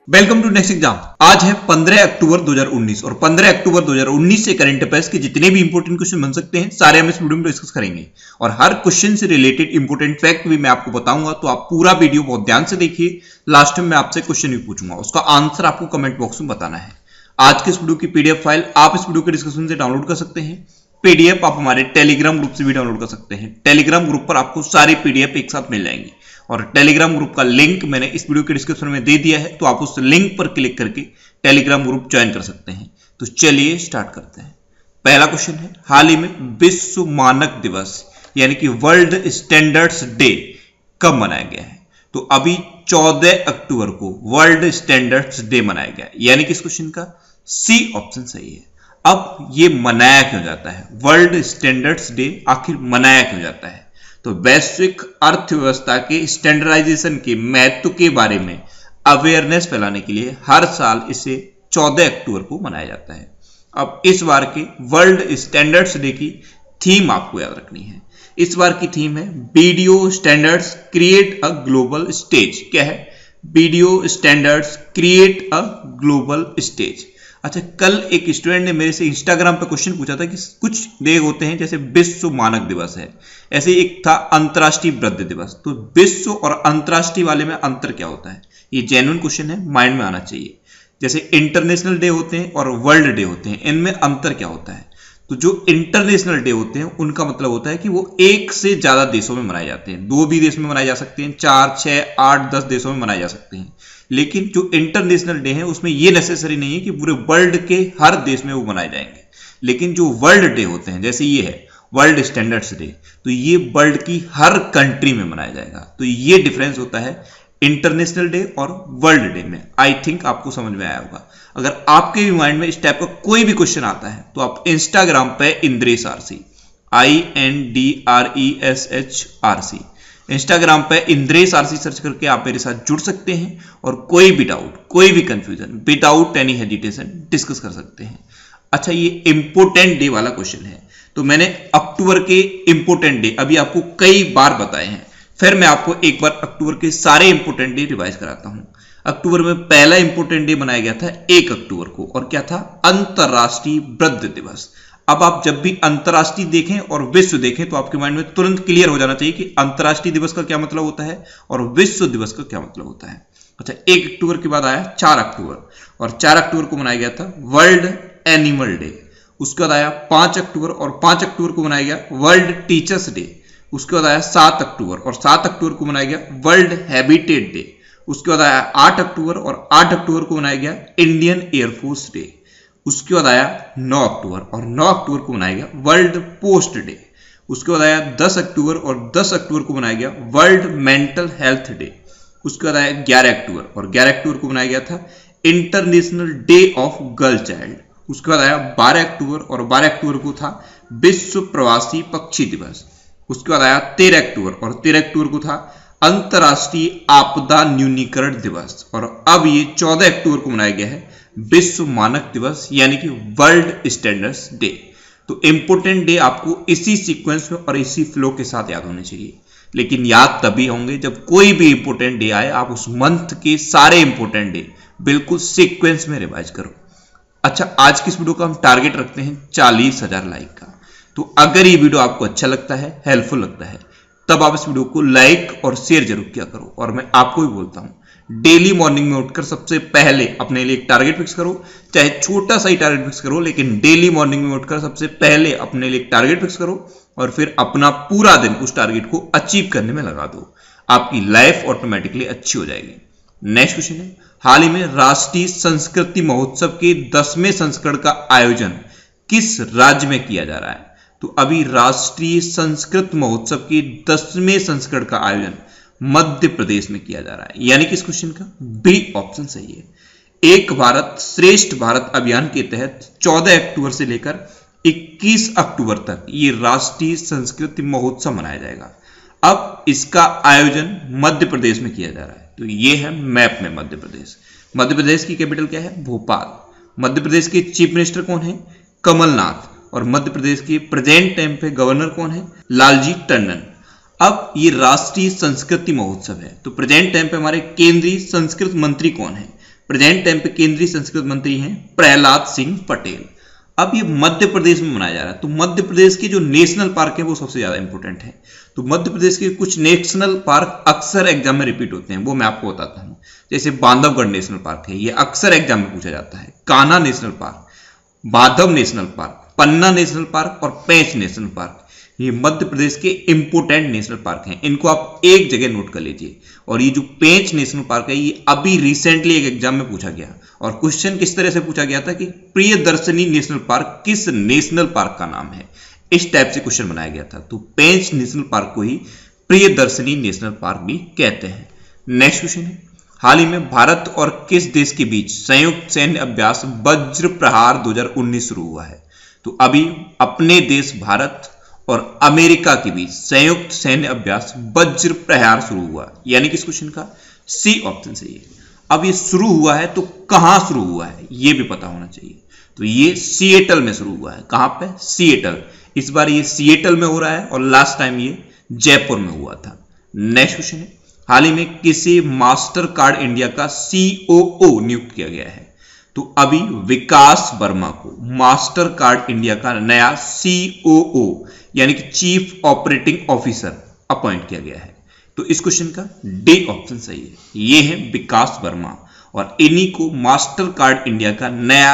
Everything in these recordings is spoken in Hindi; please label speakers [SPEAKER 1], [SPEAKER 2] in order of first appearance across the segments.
[SPEAKER 1] Welcome to next exam. आज है 15 अक्टूबर 2019 और 15 अक्टूबर 2019 से करंट अफेयर्स के जितने भी इंपोर्टेंट क्वेश्चन बन सकते हैं सारे हम इस वीडियो में डिस्कस करेंगे और हर क्वेश्चन से रिलेटेड इंपोर्टेंट फैक्ट भी मैं आपको बताऊंगा। तो आप पूरा वीडियो बहुत ध्यान से देखिए। लास्ट में मैं आपसे क्वेश्चन भी पूछूंगा, उसका आंसर आपको कमेंट बॉक्स में बताना है। आज के इस वीडियो की पीडीएफ फाइल आप इस वीडियो के डिस्क्रिप्शन से डाउनलोड कर सकते हैं। पीडीएफ आप हमारे टेलीग्राम ग्रुप से भी डाउनलोड कर सकते हैं। टेलीग्राम ग्रुप पर आपको सारी पीडीएफ एक साथ मिल जाएंगी और टेलीग्राम ग्रुप का लिंक मैंने इस वीडियो के डिस्क्रिप्शन में दे दिया है, तो आप उस लिंक पर क्लिक करके टेलीग्राम ग्रुप ज्वाइन कर सकते हैं। तो चलिए स्टार्ट करते हैं। पहला क्वेश्चन है, हाल ही में विश्व मानक दिवस यानी कि वर्ल्ड स्टैंडर्ड्स डे कब मनाया गया है? तो अभी 14 अक्टूबर को वर्ल्ड स्टैंडर्ड्स डे मनाया गया, यानी कि इस क्वेश्चन का सी ऑप्शन सही है। अब ये मनाया क्यों जाता है? वर्ल्ड स्टैंडर्ड्स डे आखिर मनाया क्यों जाता है? तो वैश्विक अर्थव्यवस्था के स्टैंडर्डाइजेशन के महत्व के बारे में अवेयरनेस फैलाने के लिए हर साल इसे 14 अक्टूबर को मनाया जाता है। अब इस बार के वर्ल्ड स्टैंडर्ड्स डे की थीम आपको याद रखनी है। इस बार की थीम है video standards create a global stage. क्या है? Video standards create a global stage. अच्छा, कल एक स्टूडेंट ने मेरे से इंस्टाग्राम पे क्वेश्चन पूछा था कि कुछ डे होते हैं जैसे विश्व मानक दिवस है, ऐसे एक था अंतर्राष्ट्रीय वृद्ध दिवस। तो विश्व और अंतर्राष्ट्रीय वाले में अंतर क्या होता है? ये जेन्युइन क्वेश्चन है, माइंड में आना चाहिए। जैसे इंटरनेशनल डे होते हैं और वर्ल्ड डे होते हैं, इनमें अंतर क्या होता है? तो जो इंटरनेशनल डे होते हैं उनका मतलब होता है कि वो एक से ज्यादा देशों में मनाए जाते हैं। दो भी देश में मनाए जा सकते हैं, 4, 6, 8, 10 देशों में मनाए जा सकते हैं। लेकिन जो इंटरनेशनल डे है उसमें ये नेसेसरी नहीं है कि पूरे वर्ल्ड के हर देश में वो मनाए जाएंगे। लेकिन जो वर्ल्ड डे होते हैं जैसे ये है वर्ल्ड स्टैंडर्ड्स डे, तो ये वर्ल्ड की हर कंट्री में मनाया जाएगा। तो ये डिफरेंस होता है इंटरनेशनल डे और वर्ल्ड डे में। आई थिंक आपको समझ में आया होगा। अगर आपके भी माइंड में इस टाइप का कोई भी क्वेश्चन आता है तो आप इंस्टाग्राम पे इंद्रेश आरसी INDRESHRC इंस्टाग्राम पे इंद्रेश आरसी सर्च करके आप मेरे साथ जुड़ सकते हैं और कोई भी डाउट, कोई भी confusion without any hesitation discuss कर सकते हैं। अच्छा, ये इंपोर्टेंट डे वाला क्वेश्चन है, तो मैंने अक्टूबर के इंपोर्टेंट डे अभी आपको कई बार बताए हैं। फिर मैं आपको एक बार अक्टूबर के सारे इंपोर्टेंट डे रिवाइज कराता हूं। अक्टूबर में पहला इंपोर्टेंट डे मनाया गया था 1 अक्टूबर को, और क्या था? अंतरराष्ट्रीय वृद्ध दिवस। अब आप जब भी अंतरराष्ट्रीय देखें और विश्व देखें तो आपके माइंड में तुरंत क्लियर हो जाना चाहिए कि अंतरराष्ट्रीय दिवस का क्या मतलब होता है और विश्व दिवस का क्या मतलब होता है। अच्छा, 1 अक्टूबर के बाद आया 4 अक्टूबर, और 4 अक्टूबर को मनाया गया था वर्ल्ड एनिमल डे। उसके बाद आया 5 अक्टूबर, और 5 अक्टूबर को मनाया गया वर्ल्ड टीचर्स डे। उसके बाद आया 7 अक्टूबर, और 7 अक्टूबर को मनाया गया वर्ल्ड हैबिटेट डे। उसके बाद आया 8 अक्टूबर, और 8 अक्टूबर को मनाया गया इंडियन एयरफोर्स डे। उसके बाद आया 9 अक्टूबर, और 9 अक्टूबर को मनाया गया वर्ल्ड पोस्ट डे। उसके बाद आया 10 अक्टूबर, और 10 अक्टूबर को मनाया गया वर्ल्ड मेंटल हेल्थ डे। उसके बाद आया 11 अक्टूबर, और 11 अक्टूबर को मनाया गया था international day of girl child. उसके बाद आया 12 अक्टूबर, और 12 अक्टूबर को था विश्व प्रवासी पक्षी दिवस। उसके बाद आया 13 अक्टूबर, और 13 अक्टूबर को था अंतरराष्ट्रीय आपदा न्यूनीकरण दिवस। और अब ये 14 अक्टूबर को मनाया गया है विश्व मानक दिवस यानी कि वर्ल्ड स्टैंडर्ड्स डे। तो इंपोर्टेंट डे आपको इसी सीक्वेंस में और इसी फ्लो के साथ याद होने चाहिए। लेकिन याद तभी होंगे जब कोई भी इंपोर्टेंट डे आए, आप उस मंथ के सारे इंपोर्टेंट डे बिल्कुल सीक्वेंस में रिवाइज करो। अच्छा, आज की इस वीडियो का हम टारगेट रखते हैं 40,000 लाइक का। तो अगर ये वीडियो आपको अच्छा लगता है, हेल्पफुल लगता है, तब आप इस वीडियो को लाइक और शेयर जरूर किया करो। और मैं आपको भी बोलता हूं, डेली मॉर्निंग में उठकर सबसे पहले अपने लिए एक टारगेट फिक्स करो, चाहे छोटा सा ही टारगेट फिक्स करो, लेकिन डेली मॉर्निंग में उठकर सबसे पहले अपने लिए एक टारगेट फिक्स करो और फिर अपना पूरा दिन उस टारगेट को अचीव करने में लगा दो। आपकी लाइफ ऑटोमेटिकली अच्छी हो जाएगी। नेक्स्ट क्वेश्चन है, हाल ही में राष्ट्रीय संस्कृति महोत्सव के 10वें संस्करण का आयोजन किस राज्य में किया जा रहा है? तो अभी राष्ट्रीय संस्कृत महोत्सव के 10वें संस्करण का आयोजन मध्य प्रदेश में किया जा रहा है, यानी कि इस क्वेश्चन का बी ऑप्शन सही है। एक भारत श्रेष्ठ भारत अभियान के तहत 14 अक्टूबर से लेकर 21 अक्टूबर तक ये राष्ट्रीय संस्कृति महोत्सव मनाया जाएगा। अब इसका आयोजन मध्य प्रदेश में किया जा रहा है। तो ये है मैप में मध्य प्रदेश। मध्य प्रदेश की कैपिटल क्या है? भोपाल। मध्य प्रदेश के चीफ मिनिस्टर कौन है? कमलनाथ। और मध्य प्रदेश के प्रेजेंट टाइम पे गवर्नर कौन है? लालजी टंडन। अब ये राष्ट्रीय संस्कृति महोत्सव है, तो प्रेजेंट टाइम पे हमारे केंद्रीय संस्कृत मंत्री कौन है? प्रेजेंट टाइम पे केंद्रीय संस्कृत मंत्री हैं प्रहलाद सिंह पटेल। अब ये मध्य प्रदेश में मनाया जा रहा है, तो मध्य प्रदेश के जो नेशनल पार्क है वो सबसे ज्यादा इंपॉर्टेंट है। तो मध्य प्रदेश के कुछ नेशनल पार्क अक्सर एग्जाम में रिपीट होते हैं, वो मैं आपको बताता हूँ। जैसे बांधवगढ़ नेशनल पार्क है, ये अक्सर एग्जाम में पूछा जाता है। Kanha national park, Madhav national park, Panna national park और पेंच नेशनल पार्क, ये मध्य प्रदेश के इंपोर्टेंट नेशनल पार्क हैं। इनको आप एक जगह नोट कर लीजिए। और ये जो पेंच नेशनल पार्क है ये अभी रिसेंटली एक एग्जाम में पूछा गया, और क्वेश्चन किस तरह से पूछा गया था कि प्रियदर्शनी नेशनल पार्क किस नेशनल पार्क का नाम है, इस टाइप से क्वेश्चन बनाया गया था। तो पेंच नेशनल पार्क को ही प्रियदर्शनी नेशनल पार्क भी कहते हैं। नेक्स्ट क्वेश्चन है, हाल ही में भारत और किस देश के बीच संयुक्त सैन्य अभ्यास वज्र प्रहार 2019 शुरू हुआ है? तो अभी अपने देश भारत और अमेरिका के बीच संयुक्त सैन्य अभ्यास वज्र प्रहार शुरू हुआ, यानी किस क्वेश्चन का सी ऑप्शन सही है। अब ये शुरू हुआ है तो कहां शुरू हुआ है ये भी पता होना चाहिए। तो ये सिएटल में शुरू हुआ है। कहां पे? सिएटल। इस बार ये सिएटल में हो रहा है और लास्ट टाइम ये जयपुर में हुआ था। नेक्स्ट क्वेश्चन है, हाल ही में किसे मास्टर कार्ड इंडिया का COO नियुक्त किया गया है? तो अभी विकास वर्मा को मास्टर कार्ड इंडिया का नया COO यानी कि चीफ ऑपरेटिंग ऑफिसर अपॉइंट किया गया है। तो इस क्वेश्चन का डी ऑप्शन सही है। ये है विकास वर्मा और इन्हीं को मास्टर कार्ड इंडिया का नया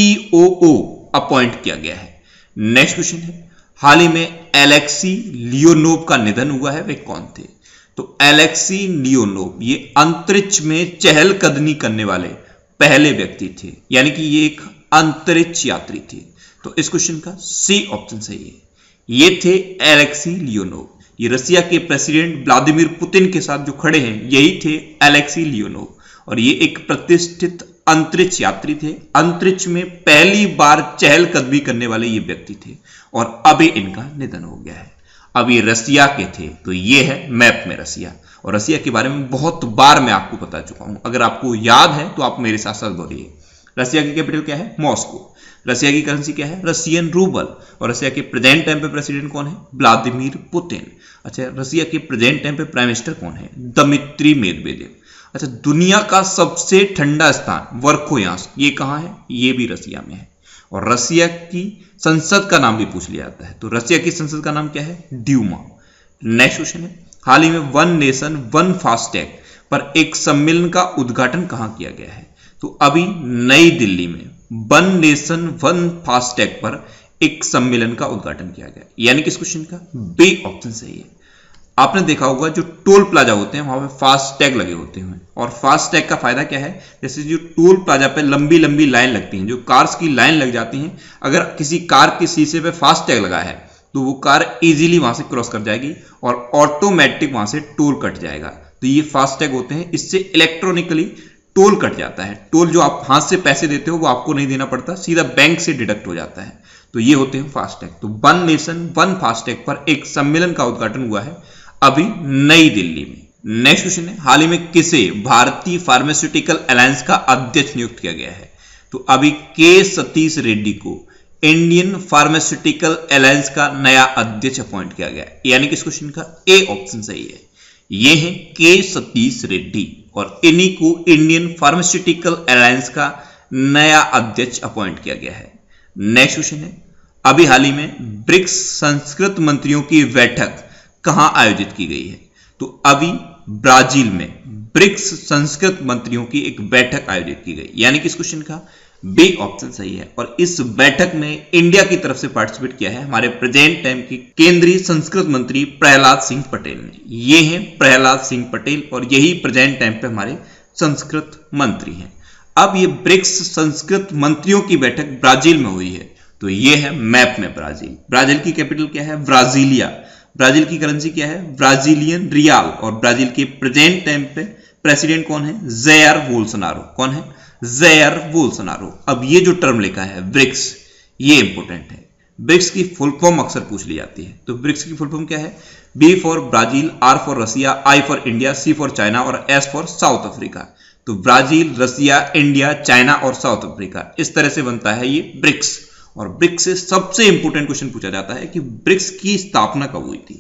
[SPEAKER 1] COO अपॉइंट किया गया है। नेक्स्ट क्वेश्चन है, हाल ही में एलेक्सी लियोनोव का निधन हुआ है, वे कौन थे? तो एलेक्सी लियोनोव ये अंतरिक्ष में चहलकदमी करने वाले पहले व्यक्ति थे, यानी कि ये एक अंतरिक्ष यात्री थे। तो इस क्वेश्चन का सी ऑप्शन सही है। ये थे एलेक्सी लियोनोव। ये रसिया के प्रेसिडेंट व्लादिमीर पुतिन के साथ जो खड़े हैं यही थे एलेक्सी लियोनोव, और ये एक प्रतिष्ठित अंतरिक्ष यात्री थे। अंतरिक्ष में पहली बार चहलकदमी करने वाले ये व्यक्ति थे और अभी इनका निधन हो गया है। अब ये रसिया के थे, तो ये है मैप में रसिया, और रसिया के बारे में बहुत बार मैं आपको बता चुका हूं। अगर आपको याद है तो आप मेरे साथ साथ बोलिए। रसिया की कैपिटल क्या है? मॉस्को। रसिया की करेंसी क्या है? Russian ruble. और रसिया के प्रेजेंट टाइम पे प्रेसिडेंट कौन है? Vladimir Putin. अच्छा, रसिया के प्रेजेंट टाइम पे प्राइम मिनिस्टर कौन है? Dmitry Medvedev. अच्छा, दुनिया का सबसे ठंडा स्थान वर्खोयांस्क, ये कहां है? ये भी रसिया में है। और रसिया की संसद का नाम भी पूछ लिया जाता है, तो रसिया की संसद का नाम क्या है? ड्यूमा। नेक्स्ट क्वेश्चन है, हाल ही में वन नेशन वन फास्टैग पर एक सम्मेलन का उद्घाटन कहां किया गया है? तो अभी नई दिल्ली में वन नेशन वन फास्टैग पर एक सम्मेलन का उद्घाटन किया गया, यानी कि इस क्वेश्चन का बी ऑप्शन सही है। आपने देखा होगा जो टोल प्लाजा होते हैं वहां पे फास्टैग लगे होते हैं, और फास्टैग का फायदा क्या है? जैसे जो टोल प्लाजा पे लंबी लंबी लाइन लगती हैं, जो कार्स की लाइन लग जाती हैं, अगर किसी कार के शीशे पे फास्टैग लगा है तो वो कार इजीली वहां से क्रॉस कर जाएगी और ऑटोमेटिक वहां से टोल कट जाएगा। तो ये फास्टैग होते हैं, इससे इलेक्ट्रॉनिकली टोल कट जाता है। टोल जो आप हाथ से पैसे देते हो वो आपको नहीं देना पड़ता, सीधा बैंक से डिडक्ट हो जाता है। तो ये होते हैं फास्टैग। तो वन नेशन वन फास्टैग पर एक सम्मेलन का उद्घाटन हुआ है अभी नई दिल्ली में। नेक्स्ट क्वेश्चन है, हाल ही में किसे भारतीय फार्मास्यूटिकल अलायंस का अध्यक्ष नियुक्त किया गया है? तो अभी के सतीश रेड्डी को इंडियन फार्मास्यूटिकल अलायंस का नया अध्यक्ष अपॉइंट किया गया है, यानी कि इस क्वेश्चन का ए ऑप्शन सही है। ये है के सतीश रेड्डी और इन्हीं को इंडियन फार्मास्यूटिकल अलायंस का नया अध्यक्ष अपॉइंट किया गया है। नेक्स्ट क्वेश्चन है, अभी हाल ही में ब्रिक्स संस्कृत मंत्रियों की बैठक कहां आयोजित की गई है? तो अभी ब्राजील में ब्रिक्स संस्कृत मंत्रियों की एक बैठक आयोजित की गई, यानी कि इस क्वेश्चन का बी ऑप्शन सही है। और इस बैठक में इंडिया की तरफ से पार्टिसिपेट किया है हमारे प्रेजेंट टाइम के केंद्रीय संस्कृत मंत्री प्रहलाद सिंह पटेल ने। ये हैं प्रहलाद सिंह पटेल और यही प्रेजेंट टाइम पे हमारे संस्कृत मंत्री हैं। अब ये ब्रिक्स संस्कृत मंत्रियों की बैठक ब्राजील में हुई है, तो ये है मैप में ब्राजील। ब्राजील की कैपिटल क्या है? ब्राजीलिया। ब्राजील की करेंसी क्या है? Brazilian real. और ब्राजील के प्रेजेंट टाइम पे प्रेसिडेंट कौन है? Jair Bolsonaro. कौन है? Jair Bolsonaro. अब ये जो टर्म लिखा है ब्रिक्स, ये इंपॉर्टेंट है। ब्रिक्स की फुल फॉर्म अक्सर पूछ ली जाती है, तो ब्रिक्स की फुल फॉर्म क्या है? B for Brazil, R for Russia, I for India, C for China और एस फॉर साउथ अफ्रीका। तो ब्राजील, रसिया, इंडिया, चाइना और साउथ अफ्रीका, इस तरह से बनता है ये ब्रिक्स। और ब्रिक्स से सबसे इंपॉर्टेंट क्वेश्चन पूछा जाता है कि ब्रिक्स की स्थापना कब हुई थी?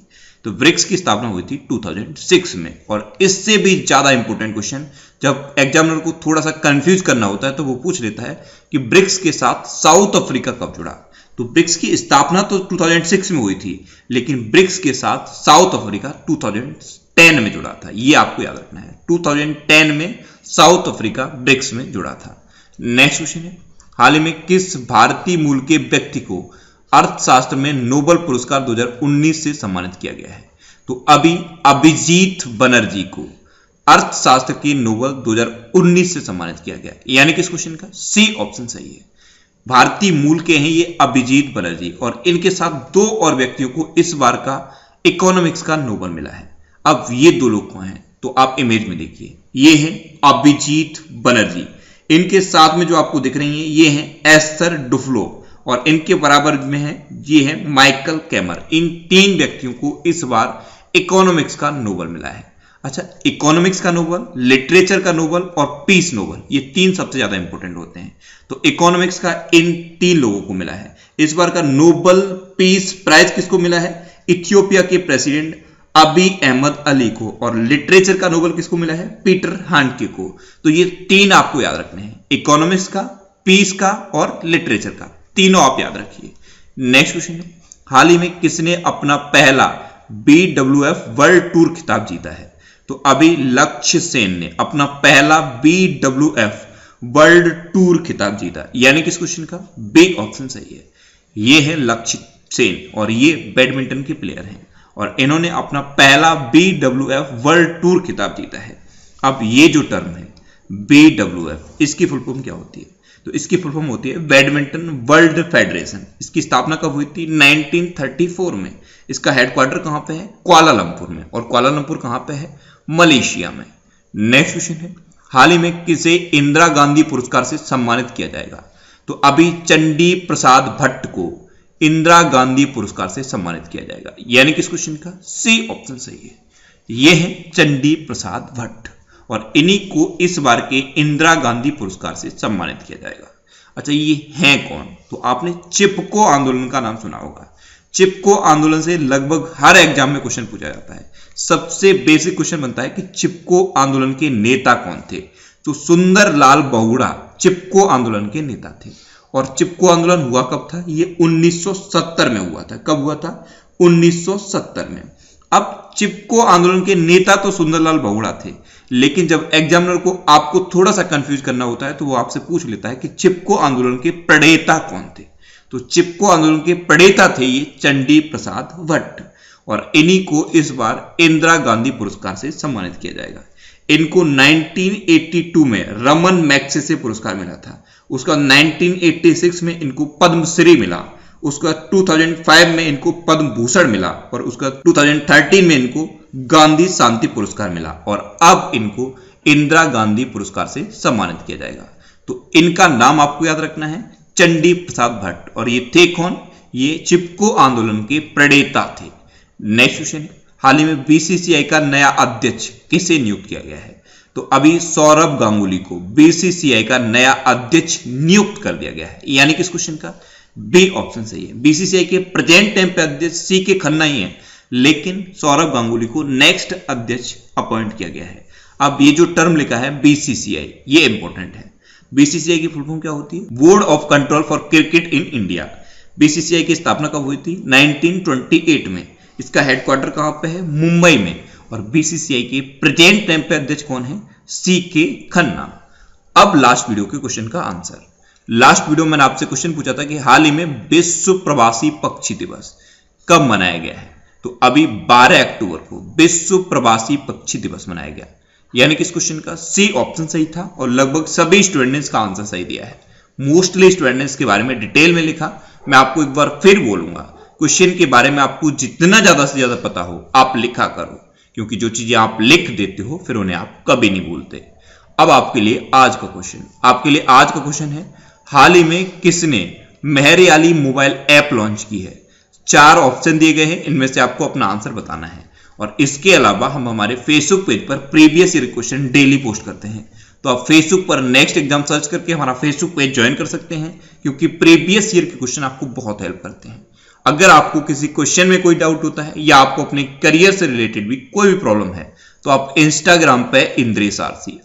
[SPEAKER 1] तो ब्रिक्स की स्थापना हुई थी 2006 में। और इससे भी ज्यादा इंपॉर्टेंट क्वेश्चन जब एग्जामिनर को थोड़ा सा कंफ्यूज करना होता है तो वो पूछ लेता है कि ब्रिक्स के साथ साउथ अफ्रीका कब जुड़ा। तो ब्रिक्स की स्थापना तो 2006 में हुई थी, लेकिन ब्रिक्स के साथ साउथ अफ्रीका 2010 में जुड़ा था। ये आपको याद रखना है, 2010 में साउथ अफ्रीका ब्रिक्स में जुड़ा था। नेक्स्ट क्वेश्चन है, हाल ही में किस भारतीय मूल के व्यक्ति को अर्थशास्त्र में नोबेल पुरस्कार 2019 से सम्मानित किया गया है? तो अभी अभिजीत बनर्जी को अर्थशास्त्र की नोबेल 2019 से सम्मानित किया गया। यानी कि इस क्वेश्चन का सी ऑप्शन सही है। भारतीय मूल के हैं ये अभिजीत बनर्जी, और इनके साथ 2 और व्यक्तियों को इस बार का इकोनॉमिक्स का नोबेल मिला है। अब ये 2 लोग कौन हैं तो आप इमेज में देखिए, ये हैं अभिजीत बनर्जी, इनके साथ में जो आपको दिख रही है ये हैं एस्थर डुफ्लो, और इनके बराबर में है ये है माइकल कैमर। इन 3 व्यक्तियों को इस बार इकोनॉमिक्स का नोबेल मिला है। अच्छा, इकोनॉमिक्स का नोबेल, लिटरेचर का नोबेल और पीस नोबेल, ये 3 सबसे ज्यादा इंपॉर्टेंट होते हैं। तो इकोनॉमिक्स का इन 3 लोगों को मिला है। इस बार का नोबेल पीस प्राइज किसको मिला है? इथियोपिया के प्रेसिडेंट अबी अहमद अली को। और लिटरेचर का नोबेल किसको मिला है? पीटर हांडके को। तो ये 3 आपको याद रखने हैं, इकोनॉमिक्स का, पीस का और लिटरेचर का, तीनों आप याद रखिए। नेक्स्ट क्वेश्चन है, हाल ही में किसने अपना पहला BWF वर्ल्ड टूर खिताब जीता है? तो अभी लक्ष्य सेन ने अपना पहला BWF वर्ल्ड टूर खिताब जीता। यानी कि इस क्वेश्चन का बी ऑप्शन सही है। ये है लक्ष्य सेन और ये बैडमिंटन के प्लेयर हैं और इन्होंने अपना पहला BWF वर्ल्ड टूर खिताब जीता है। अब ये जो टर्म है BWF, इसकी फुल फॉर्म क्या होती है? तो इसकी फुल फॉर्म होती है बैडमिंटन वर्ल्ड फेडरेशन। इसकी स्थापना कब हुई थी? 1934 में। इसका हेडक्वार्टर कहां पे है? कुआलालंपुर में। और कुआलालंपुर कहां पे है? मलेशिया में। नेक्स्ट क्वेश्चन है, हाल ही में किसे इंदिरा गांधी पुरस्कार से सम्मानित किया जाएगा? तो अभी चंडी प्रसाद भट्ट को इंदिरा गांधी पुरस्कार से सम्मानित किया जाएगा। यानी कि इस क्वेश्चन का सी ऑप्शन सही है। ये है चंडी प्रसाद भट्ट और इन्हीं को इस बार के इंदिरा गांधी पुरस्कार से सम्मानित किया जाएगा। अच्छा, ये हैं कौन? तो आपने चिपको आंदोलन का नाम सुना होगा। चिपको आंदोलन से लगभग हर एग्जाम में क्वेश्चन पूछा जाता है। सबसे बेसिक क्वेश्चन बनता है कि चिपको आंदोलन के नेता कौन थे? तो सुंदरलाल बहुगुणा चिपको आंदोलन के नेता थे। और चिपको आंदोलन हुआ कब था? ये 1970 में हुआ था। कब हुआ था? 1970 में। अब चिपको आंदोलन के नेता तो सुंदरलाल बहुगुणा थे, लेकिन जब एग्जामिनर को आपको थोड़ा सा कंफ्यूज करना होता है तो वो आपसे पूछ लेता है कि चिपको आंदोलन के प्रणेता कौन थे? तो चिपको आंदोलन के प्रणेता थे ये चंडी प्रसाद भट्ट और इन्हीं को इस बार इंदिरा गांधी पुरस्कार से सम्मानित किया जाएगा। इनको 1982 में रमन मैग्सेसे पुरस्कार मिला था। उसका 1986 में इनको पद्मश्री मिला। उसका 2005 में इनको पद्म भूषण मिला और उसका 2013 में इनको गांधी शांति पुरस्कार मिला और अब इनको इंदिरा गांधी पुरस्कार से सम्मानित किया जाएगा। तो इनका नाम आपको याद रखना है, चंडी प्रसाद भट्ट। और ये थे कौन? ये चिपको आंदोलन के प्रणेता थे। नेक्स्ट क्वेश्चन है, हाल ही में BCCI का नया अध्यक्ष किसे नियुक्त किया गया है? तो अभी सौरभ गांगुली को BCCI का नया अध्यक्ष नियुक्त कर दिया गया है। यानी कि इस क्वेश्चन का बी ऑप्शन सही है। BCCI के प्रेजेंट टाइम पे अध्यक्ष CK खन्ना ही है, लेकिन सौरभ गांगुली को नेक्स्ट अध्यक्ष अपॉइंट किया गया है। अब ये जो टर्म लिखा है BCCI, ये इंपॉर्टेंट है। BCCI की फुल फॉर्म क्या होती है? Board of control for cricket in India. BCCI की स्थापना कब हुई थी? 1928 में। इसका हेडक्वार्टर कहां पे है? मुंबई में। और BCCI के प्रेजेंट टाइम पे अध्यक्ष कौन है? CK खन्ना। अब लास्ट वीडियो के क्वेश्चन का आंसर। लास्ट वीडियो मैंने आपसे क्वेश्चन पूछा था कि हाल ही में विश्व प्रवासी पक्षी दिवस कब मनाया गया है? तो अभी 12 अक्टूबर को विश्व प्रवासी पक्षी दिवस मनाया गया। यानी कि इस क्वेश्चन का सी ऑप्शन सही था और लगभग सभी स्टूडेंट्स ने इसका आंसर सही दिया है। मोस्टली स्टूडेंट्स के बारे में डिटेल में लिखा। मैं आपको एक बार फिर बोलूंगा, क्वेश्चन के बारे में आपको जितना ज्यादा से ज्यादा पता हो आप लिखा करो, क्योंकि जो चीजें आप लिख देते हो फिर उन्हें आप कभी नहीं भूलते। अब आपके लिए आज का क्वेश्चन है, हाल ही में किसने मेहरियाली मोबाइल ऐप लॉन्च की है? 4 ऑप्शन दिए गए हैं, इनमें से आपको अपना आंसर बताना है। और इसके अलावा हम हमारे फेसबुक पेज पर previous year question daily post करते हैं, तो आप फेसबुक पर नेक्स्ट एग्जाम सर्च करके हमारा फेसबुक पेज ज्वाइन कर सकते हैं, क्योंकि प्रीवियस ईयर के क्वेश्चन आपको बहुत हेल्प करते हैं। अगर आपको किसी क्वेश्चन में कोई डाउट होता है या आपको अपने करियर से रिलेटेड भी कोई भी प्रॉब्लम है तो आप इंस्टाग्राम पे इंद्रेश आरसी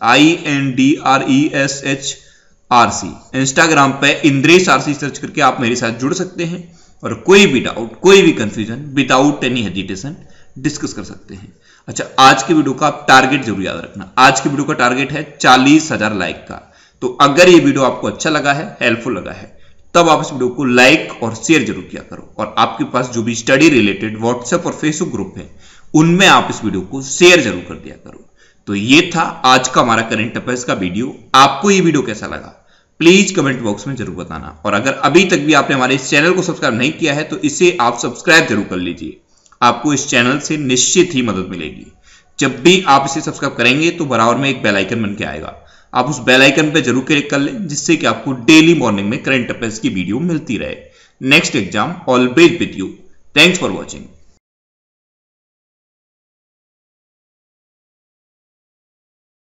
[SPEAKER 1] INDRESH इंस्टाग्राम पे इंद्रेश आरसी सर्च करके आप मेरे साथ जुड़ सकते हैं और कोई भी डाउट कोई भी confusion without any hesitation discuss कर सकते हैं। अच्छा, आज के वीडियो का आप टारगेट जरूर याद रखना। आज के वीडियो का टारगेट है 40,000 लाइक का। तो अगर ये वीडियो आपको अच्छा लगा है, हेल्पफुल लगा है, तब आप इस वीडियो को लाइक और शेयर जरूर किया करो। और आपके पास जो भी स्टडी रिलेटेड व्हाट्सएप और फेसबुक ग्रुप है उनमें आप इस वीडियो को शेयर जरूर कर दिया करो। तो ये था आज का हमारा करंट अफेयर्स का वीडियो। आपको ये वीडियो कैसा लगा प्लीज कमेंट बॉक्स में जरूर बताना। और अगर अभी तक भी आपने हमारे इस चैनल को सब्सक्राइब नहीं किया है तो इसे आप सब्सक्राइब जरूर कर लीजिए। आपको इस चैनल से निश्चित ही मदद मिलेगी। जब भी आप इसे सब्सक्राइब करेंगे तो बराबर में एक बेल आइकन बन के आएगा, आप उस बेल आइकन पे जरूर क्लिक कर लें जिससे कि आपको डेली मॉर्निंग में करंट अफेयर्स की वीडियो मिलती रहे। Next exam always with you. Thanks for watching.